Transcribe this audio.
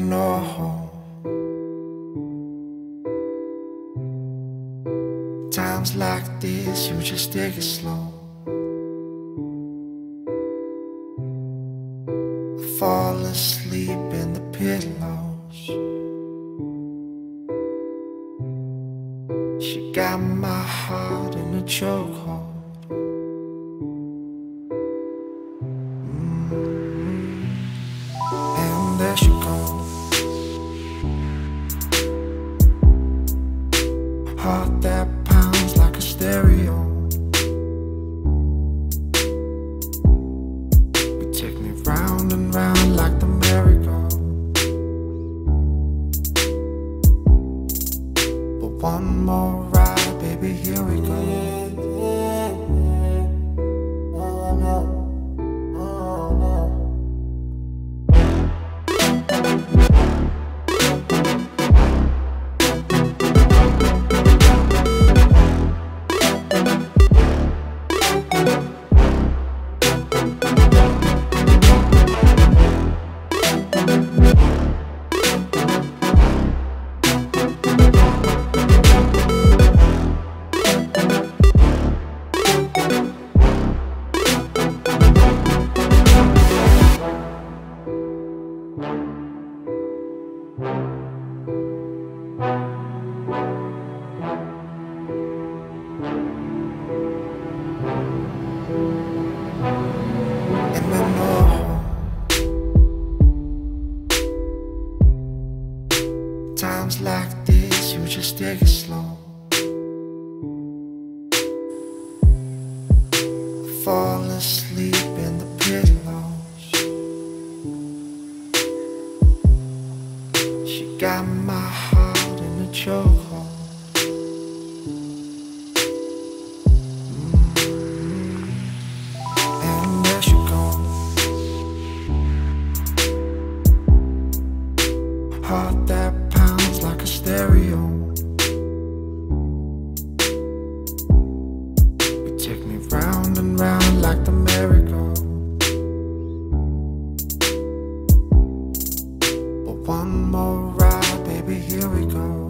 know times like this, you just take it slow. Fall asleep in the pillows. She got my heart in a chokehold. And there she goes, heart that pounds like a stereo. You take me round and round like the merry-go. But one more ride, baby, here we go. And I know times like this, you just take it slow. Fall asleep in the pillows. She got my heart in a chokehold. And there she goes, heart that pounds like a stereo. You take me round and round like the merry-go. But one more ride, baby, here we go.